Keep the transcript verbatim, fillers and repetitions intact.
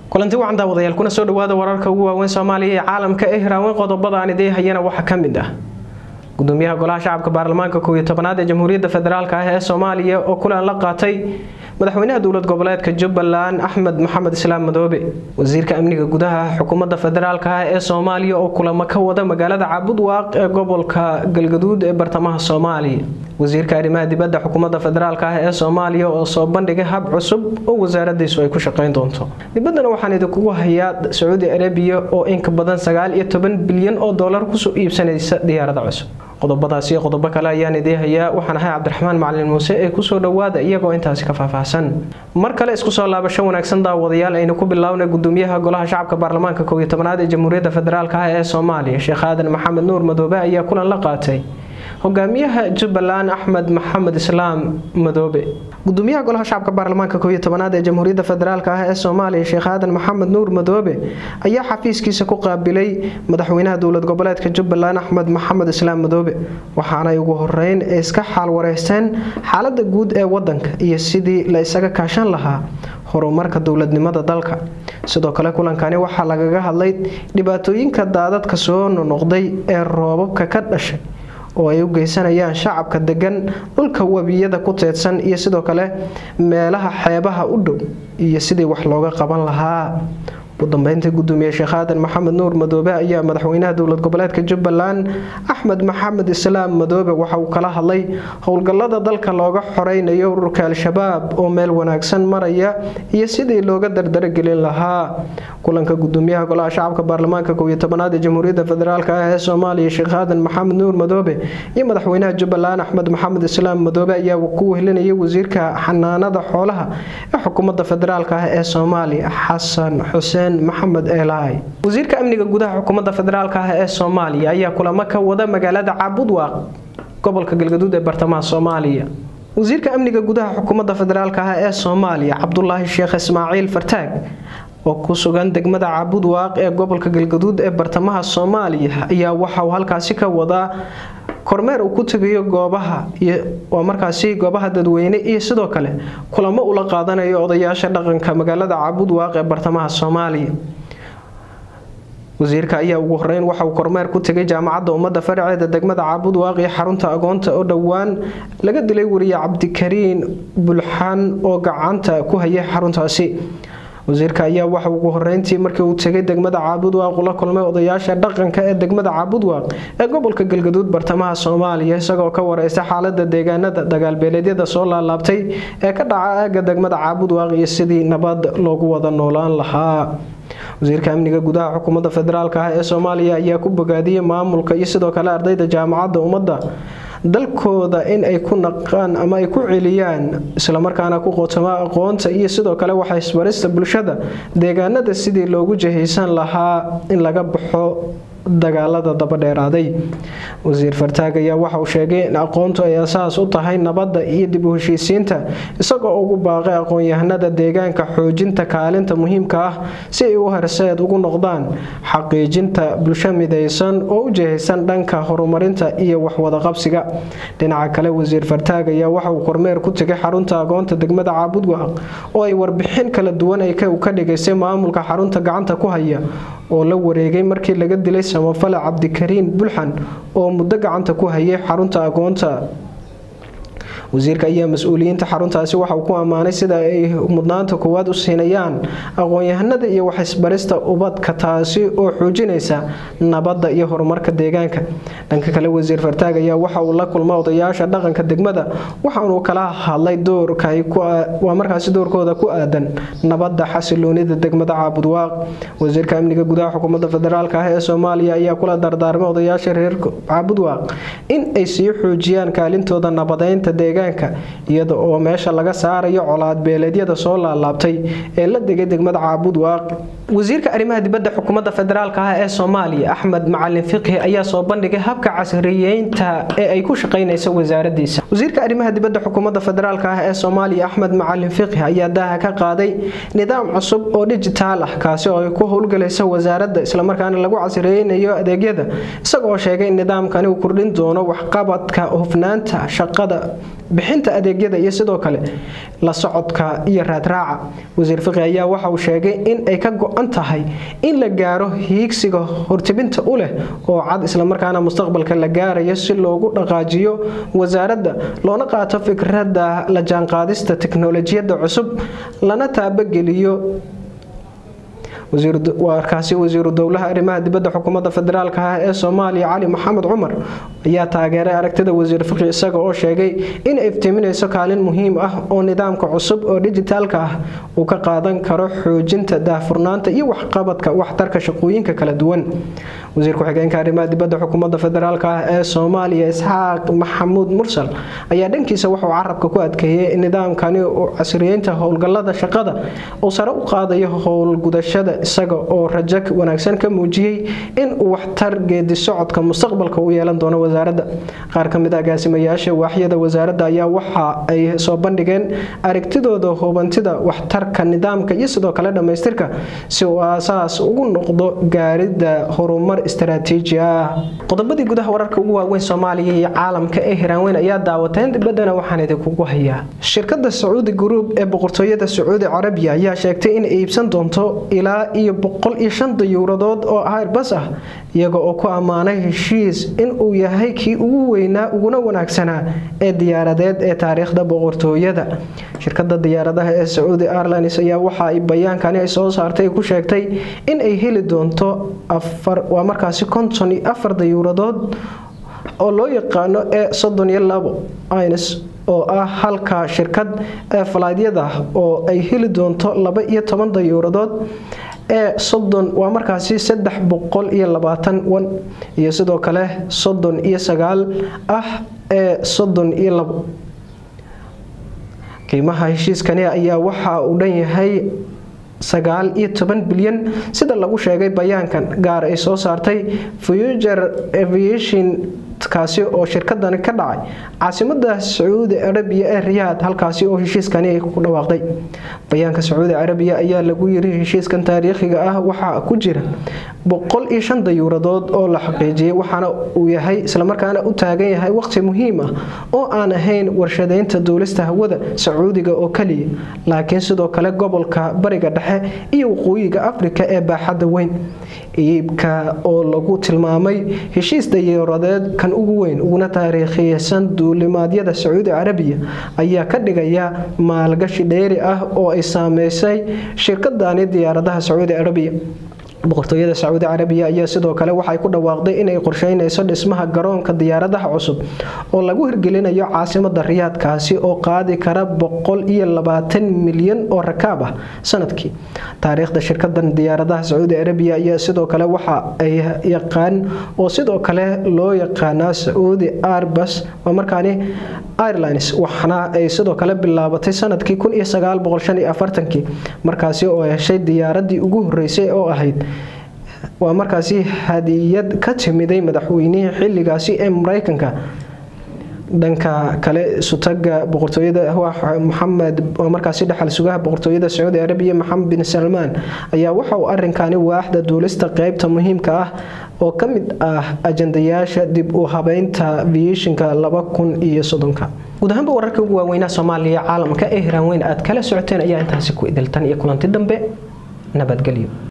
kulanti wacan daawadayaal kuna soo dhawaada wararka ugu waaweyn Soomaaliya ee caalamka ee hiraawan qodobada aan idin hayana waxa kamid ah gudoomiyaha golaha shacabka baarlamaanka koob iyo tobnaad ee Jamhuuriyadda Federaalka ah ee Soomaaliya oo kulan la qaatay madaxweynaha dawlad goboleedka Jubbaland Axmed Maxamed Islaam Madoobe wasiirka amniga gudaha xukuumadda federaalka ah ee Soomaaliya oo kulamo ka wada magaalada Cabudwaaq ee gobolka Galgaduud ee bartamaha Soomaaliya wasiirka arrimaha dibadda xukuumadda federaalka ah ee Soomaaliya oo soo bandhigay hab cusub oo wasaaraddiisu ay ku shaqeyn doonto dibadana waxaan idinku hayaa Saudi Arabia oo in ka badan sagaal iyo toban bilyan oo dollar ku soo iibsanaysa diyaarada cusub qodobadaas iyo qodobo kale ayaan idin hayaa waxaan ahay Cabdiraxmaan Macallin Muuse ee ku soo dhawaada iyagoo intaas ka faahfaahsan mar kale isku soo laabasho wanaagsan daawadayaal aynu ku bilaawno gudoomiyaha golaha shacabka baarlamaanka koob iyo tobnaad ee Jamhuuriyadda Federaalka ah ee Soomaaliya Sheekh Aadan Maxamed Nuur Madoobe ayaa kulan la qaatay hogaamiyaha Jubbaland Axmed Maxamed Islaam Madoobe gudoomiyaha golaha shacabka baarlamaanka koob iyo tobnaad ee Jamhuuriyadda Federaalka ah ee Soomaaliya Sheekh Aadan Maxamed Nuur Madoobe ayaa xafiiskiisa ku qaabilay madaxweynaha dawlad goboleedka Jubbaland Axmed Maxamed Islaam Madoobe waxaana ay ugu horeyn iska xal wareysteen xaaladda guud ee wadanka iyo sidii la isaga kaashan lahaa horumarka dawladnimada dalka sidoo kale kulankani waxa lagaga hadlay dhibaatooyinka daadadka soo noqday ee roobabka ka dhashay oo ay u geysanayaan shacabka degan dhulka wabiyada ku teedsan iyo sidoo kale meelaha xeebaha u dhow iyo sidii wax looga qaban lahaa ugu dambeyntii gudoomiye Sheekh Aadan Maxamed Nuur Madoobe ayaa madaxweynaha dawlad goboleedka Jubbaland Axmed Maxamed Islaam Madoobe waxa uu kala hadlay howlgallada dalka looga xoreynayo ururka Al-Shabaab oo meel wanaagsan maraya iyo sidii looga dardargelin lahaa kulanka gudoomiyaha golaha shacabka baarlamaanka koob iyo tobnaad ee Jamhuuriyadda Federaalka ah ee Soomaaliya Sheekh Aadan Maxamed Nuur Madoobe iyo madaxweynaha Jubbaland Axmed Maxamed Islaam Madoobe ayaa ku wehelinayay wasiirka xanaanada xoolaha ee xukuumadda federaalka ah ee Soomaaliya Xasan Xuseen Maxamed Eelaay wasiirka amniga gudaha xukuumadda federaalka ah ee Soomaaliya ayaa kulamo ka wada magaalada Cabudwaaq gobolka Galgaduud ee bartamaha Soomaaliya wasiirka amniga gudaha xukuumadda federaalka ah ee Soomaaliya Cabdullaahi Sheekh Ismaaciil Fartaag oo ku sugan degmada Cabudwaaq ee gobolka Galgaduud ee bartamaha Soomaaliya ayaa waxa uu halkaasi ka wada kormeer uu ku tagayo goobaha iyo waa markaasi goobaha dadweyne iyo sidoo kale kulamo ula qaadanayo odayaasha dhaqanka magaalada Cabudwaaq ee bartamaha Soomaaliya wasiirka ayaa ugu horeyn waxa uu kormeer ku tagay jaamacadda ummadda farceeda degmada Cabudwaaq iyo xarunta agoonta oo dhawaan laga dilay wariye Cabdikariin Bulxan oo gacanta ku hayay xaruntaasi wasiirka ayaa waxa ugu horeyntii markii uu tagay degmada Cabudwaaq la kulmay odayaasha dhaqanka ee degmada Cabudwaaq ee gobolka Galgaduud bartamaha Soomaaliya isagoo ka wareystay xaaladda deegaanada dagaal beeleedyada soo laabtay ee ka dhaca aaga degmada Cabudwaaq iyo sidii nabad loogu wada noolaan lahaa wasiirka amniga gudaha xukuumadda federaalka ah ee Soomaaliya ayaa ku bogaadiyay maamulka iyo sidoo kale ardayda jaamacadda ummadda dalkooda in ay ku naqaan ama ay ku celiyaan isla markaana ku qootama aqoonta iyo sidoo kale waxa isbarista bulshada deegaanada sidii loogu jahaysan lahaa in laga baxo dagaalada daba dheeraaday wasiir Fartaag ayaa waxa uu sheegay in aqoontu ay asaas u tahay nabadda iyo dib u heshiisiinta isagoo ugu baaqay aqoon-yahanada deegaanka xoojinta kaalinta muhiimka ah si ay u horseed ugu noqdaan xaqiijinta bulsho midaysan oo u jahaysan dhanka horumarinta iyo wax wada qabsiga dhinaca kale wasiir Fartaag ayaa waxa uu kormeer ku tagay xarunta agoonta degmada Cabudwaaq oo ay warbixin kala duwan ay ka dhigaysay maamulka xarunta gacanta ku haya oo la wareegay markii laga dilay samafale Cabdikariin Bulxan oo muddo gacanta ku hayay xarunta agoonta wasiirka ayaa mas'uuliyiinta xaruntaasi waxa uu ku amaanay sida ay mudnaanta koowaad u siinayaan aqoon-yahanada iyo wax isbarista ubadka taasi oo xoojinaysa nabadda iyo horumarka deegaanka dhanka kale wasiir Fartaag ayaa waxa uu la kulmay odayaasha dhaqanka degmada waxa uu kala hadlay doorka ay ku waa markaasi doorkooda ku aadan nabadda xasiloonida degmada Cabudwaaq wasiirka amniga gudaha xukuumadda federaalka ah ee Soomaaliya ayaa kula dardaarmay odayaasha reer Cabudwaaq in ay sii xoojiyaan kaalintooda nabadeynta iyada oo meesha laga saarayo colaad beeleedyada soo laabtay ee la degay degmada Cabudwaaq wasiirka arrimaha dibadda xukuumadda federaalka ah ee Soomaaliya Axmed Macallin Fiqhi ayaa soo bandhigay habka casriyeynta ee ay ku shaqeynayso wasaaraddiisa wasiirka arrimaha dibadda xukuumadda federaalka ah ee Soomaaliya Axmed Macallin Fiqhi ayaa daaha ka qaaday nidaam cusub oo digital ah kaasi oo ay ku howlgalayso wasaaradda isla markaana lagu casriyeynayo adeegyada isagoo sheegay in nidaamkani uu kordhin doono waxqabadka hufnaanta shaqada bixinta adeegyada iyo sidoo kale la socodka iyo raadraaca. Wasiir Fiqi ayaa waxa uu sheegay in ay ka go'an tahay in la gaaro hiigsiga hortibinta u leh oo cad isla markaana mustaqbalka la gaarayo si loogu dhaqaajiyo wasaaradda loona qaato fikradda la jaanqaadista tiknoolajiyadda cusub lana taabageliyo wasiir warkaasi wasiir dowlaha arrimaha dibadda xukuumadda federaalka ah ee Soomaaliya Cali Maxamed Cumar ayaa taageeray aragtida wasiir Fiqi isaga oo sheegay in ay iftiiminayso kaalin muhiim ah oo nidaamka cusub oo digitalka ah uu ka qaadan karo xoojinta daahfurnaanta iyo waxqabadka waxtarka shaqooyinka kala duwan. wasiir ku-xigeenka arrimaha dibadda xukuumadda federaalka ah ee Soomaaliya Isxaaq Maxamuud Mursal ayaa dhankiisa wuxuu carabka ku adkeeyay in nidaamkani uu casriyeynta howlgallada shaqada oo sare u qaadayo howlgudashada isaga oo rajo wanaagsan ka muujiyay in uu waxtar geedi socodka mustaqbalka u yeelan doono wasaaradda. qaar ka mid ah gaasimayaasha waaxyada wasaaradda ayaa waxa ay soo bandhigeen aragtidooda hubantida waxtarka nidaamka iyo sidoo kale dhamaystirka si uu aasaas ugu noqdo gaaridda horumar istaraatiiji ah. qodobadii gudaha wararka ugu waaweyn Soomaaliya iyo caalamka ee Hiiraan ayaa daawateen dibadana waxaan idinku hayaa shirkadda Saudi Group ee boqortooyada Saudi Arabia ayaa sheegtay in ay iibsan doonto ilaa iyo boqol iyo shan dayuuradood oo Airbus ah iyaga oo ku amaanay heshiis in uu yahay kii ugu weynaa uguna wanaagsanaa ee diyaaradeed ee taariikhda boqortooyada. shirkadda diyaaradaha ee Saudi Airlines ayaa waxa ay bayaankani ay soo saartay ku sheegtay in ay heli doonto afar waa markaasi konton iyo afar dayuuradood oo loo yaqaano ee soddon iyo labo aynes oo ah halka shirkad ee falaadyada oo ay heli doonto laba iyo toban dayuuradood ee soddon waa markaasi saddex boqol iyo labaatan wan iyo sidoo kale soddon iyo sagaal ah ee soddon iyo labo. qiimaha heshiiskani ayaa waxa uu dhan yahay sagaal iyo toban bilyan sida lagu sheegay bayaankan gaar ay soo saartay Future Aviation kaasi oo shirkadani ka dhacay caasimadda Saudi Arabia ee Riyadh halkaasi oo heshiiskani ay ku dhawaaqday. bayaanka Saudi Arabia ayaa lagu yiri heshiiskan taariikhiga ah waxa ku jira boqol iyo shan dayuuradood oo la xaqiijiyay waxaana uu yahay isla markaana u taagan yahay waqti muhiim ah oo aan ahayn warshadeynta duulista hawada Sacuudiga oo kaliya laakiin sidoo kale gobolka bariga dhexe iyo waqooyiga Afrika ee baaxadda weyn. iibka oo lagu tilmaamay heshiis dayuuradeed kan ugu weyn uguna taariikhiysan duulimaadyada Saudi Arabia ayaa ka dhigaya maalgashi dheeri ah oo ay saameysay shirkadani diyaaradaha Saudi Arabia. boqortooyada Saudi Arabia ayaa sidoo kale waxay ku dhawaaqday in ay qorsheynayso dhismaha garoonka diyaaradaha cusub oo lagu hirgelinayo caasimadda Riyadh kaasi oo qaadi kara boqol iyo labaatan milyan oo rakaab ah sanadkii. taariikhda shirkaddan diyaaradaha Saudi Arabia ayaa sidoo kale waxa ay yaqaan oo sidoo kale loo yaqaana Saudi Airbus waa markaani Airlines waxana ay sidoo kale bilaabatay sanadkii kun iyo sagaal boqol shan iyo afartan markaasi oo heshay diyaaradii ugu horeysay oo ahayd waa markaasi hadiyad ka timiday madaxweynihii xilligaasi ee Mareykanka. dhanka kale sutaga boqortooyada Mohammed oo markaasi dhaxal sugaha boqortooyada Saudi Arabia Mohammed bin Salman ayaa waxa uu arinkani waaxda duulista qaybta muhiimka ah oo kamid ah ajandayaasha dib u habeynta aviationka laba kun iyo soddon. guud ahaan wararka ugu waaweyn Soomaaliya caalamka ee Hiiraan aad kala socoteen ayaa intaasi ku idiltan iyo kulanti dambe nabadgelyo.